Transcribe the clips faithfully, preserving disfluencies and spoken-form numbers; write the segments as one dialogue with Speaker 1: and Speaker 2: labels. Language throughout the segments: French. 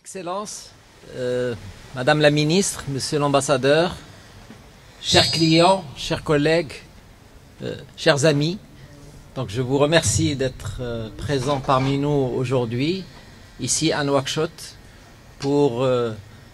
Speaker 1: Excellence, euh, Madame la Ministre, Monsieur l'Ambassadeur, chers clients, chers collègues, euh, chers amis, donc je vous remercie d'être euh, présents parmi nous aujourd'hui, ici à Nouakchott, pour euh,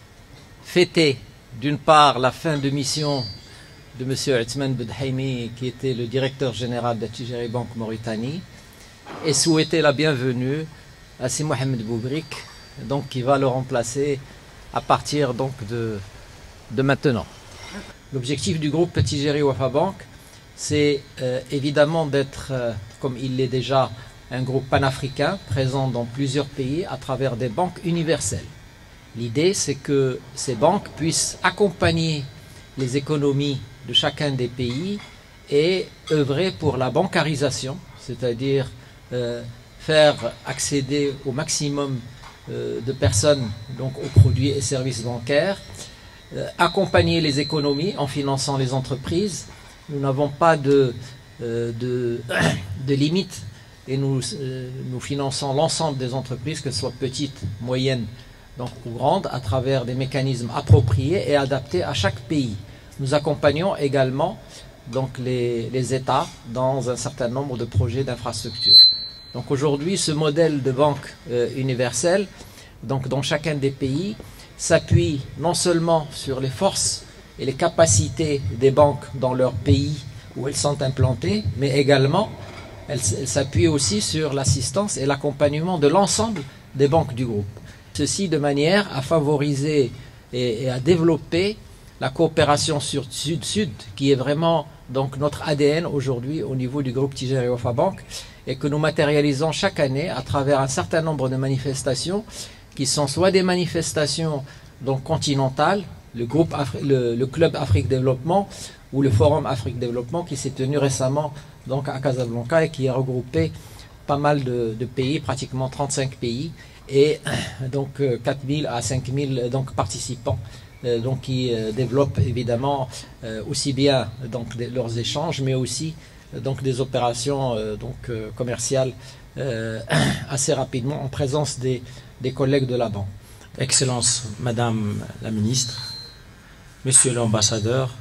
Speaker 1: fêter d'une part la fin de mission de Monsieur Othmane Boudhaimi, qui était le directeur général de Tijari Bank Mauritanie, et souhaiter la bienvenue à Si Mohamed Boubrik, donc qui va le remplacer à partir donc de, de maintenant. L'objectif du groupe Tijari Wafa Bank, c'est euh, évidemment d'être, euh, comme il l'est déjà, un groupe panafricain présent dans plusieurs pays à travers des banques universelles. L'idée, c'est que ces banques puissent accompagner les économies de chacun des pays et œuvrer pour la bancarisation, c'est-à-dire euh, faire accéder au maximum euh, de personnes donc, aux produits et services bancaires, euh, accompagner les économies en finançant les entreprises. Nous n'avons pas de, euh, de, de limite et nous, euh, nous finançons l'ensemble des entreprises, que ce soit petites, moyennes donc, ou grandes, à travers des mécanismes appropriés et adaptés à chaque pays. Nous accompagnons également donc, les, les États dans un certain nombre de projets d'infrastructure. Donc aujourd'hui, ce modèle de banque euh, universelle, donc dans chacun des pays, s'appuie non seulement sur les forces et les capacités des banques dans leur pays où elles sont implantées, mais également, elle, elle s'appuie aussi sur l'assistance et l'accompagnement de l'ensemble des banques du groupe. Ceci de manière à favoriser et, et à développer la coopération sur Sud-Sud, qui est vraiment donc notre A D N aujourd'hui au niveau du groupe Tijari Wafa Bank, et que nous matérialisons chaque année à travers un certain nombre de manifestations qui sont soit des manifestations donc continentales, le, groupe Afri le, le Club Afrique Développement ou le Forum Afrique Développement qui s'est tenu récemment donc à Casablanca et qui a regroupé pas mal de, de pays, pratiquement trente-cinq pays, et donc quatre mille à cinq mille donc, participants. Euh, donc qui euh, développent évidemment euh, aussi bien donc, des, leurs échanges, mais aussi euh, donc, des opérations euh, donc, euh, commerciales euh, assez rapidement en présence des, des collègues de la banque.
Speaker 2: Excellence, Madame la Ministre, Monsieur l'Ambassadeur,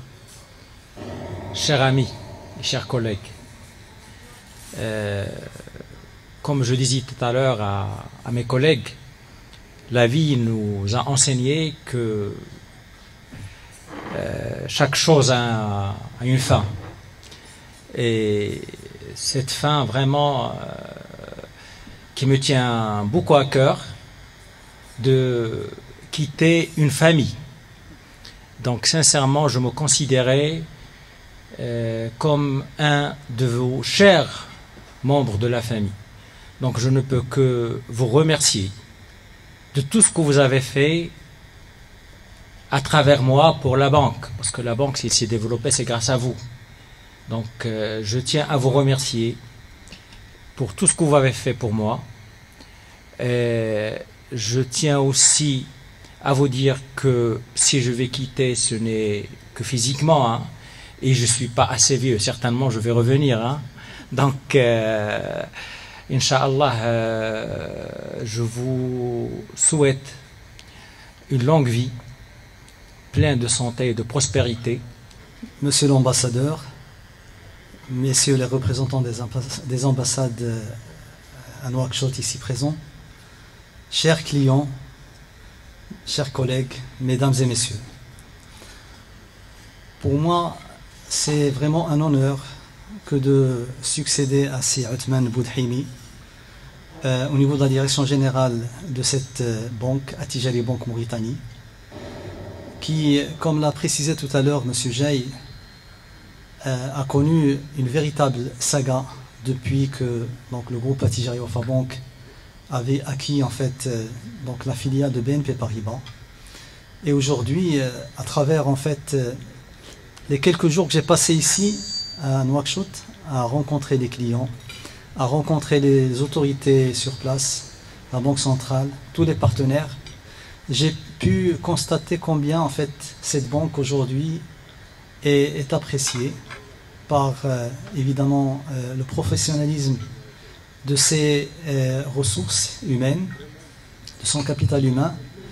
Speaker 2: chers amis et chers collègues, euh, comme je disais tout à l'heure à, à mes collègues, la vie nous a enseigné que Euh, chaque chose a, a une fin. Et cette fin vraiment euh, qui me tient beaucoup à cœur, de quitter une famille. Donc sincèrement, je me considérais euh, comme un de vos chers membres de la famille. Donc je ne peux que vous remercier de tout ce que vous avez fait à travers moi pour la banque, parce que la banque, s'il s'est développée, c'est grâce à vous. Donc, euh, je tiens à vous remercier pour tout ce que vous avez fait pour moi. Et je tiens aussi à vous dire que si je vais quitter, ce n'est que physiquement, hein, et je ne suis pas assez vieux, certainement je vais revenir. Hein. Donc, euh, Inch'Allah, euh, je vous souhaite une longue vie, plein de santé et de prospérité.
Speaker 3: Monsieur l'ambassadeur, messieurs les représentants des, ambass des ambassades à Nouakchott ici présents, chers clients, chers collègues, mesdames et messieurs, pour moi, c'est vraiment un honneur que de succéder à Si Othmane Boudhaimi euh, au niveau de la direction générale de cette euh, banque, à Tijari Bank Mauritanie, qui, comme l'a précisé tout à l'heure M. Jay, euh, a connu une véritable saga depuis que donc, le groupe Tijari Wafa Bank avait acquis en fait euh, donc, la filiale de B N P Paribas. Et aujourd'hui, euh, à travers en fait euh, les quelques jours que j'ai passés ici à Nouakchott, à rencontrer les clients, à rencontrer les autorités sur place, la Banque centrale, tous les partenaires, j'ai pu constater combien en fait cette banque aujourd'hui est, est appréciée par euh, évidemment euh, le professionnalisme de ses euh, ressources humaines, de son capital humain,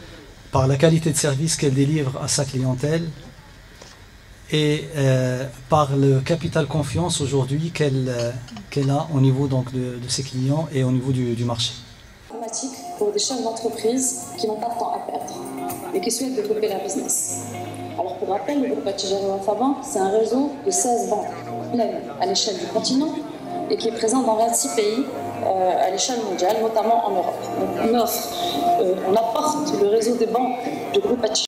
Speaker 3: par la qualité de service qu'elle délivre à sa clientèle et euh, par le capital confiance aujourd'hui qu'elle euh, qu'elle a au niveau donc, de, de ses clients et au niveau du, du marché.
Speaker 4: Pour des chefs d'entreprise qui n'ont pas de temps à perdre et qui souhaitent développer leur business. Alors pour rappel, le groupe Attijari Wafa Bank, c'est un réseau de seize banques à l'échelle du continent et qui est présent dans vingt-six pays euh, à l'échelle mondiale, notamment en Europe. Donc on offre, euh, on apporte le réseau des banques du groupe Attijari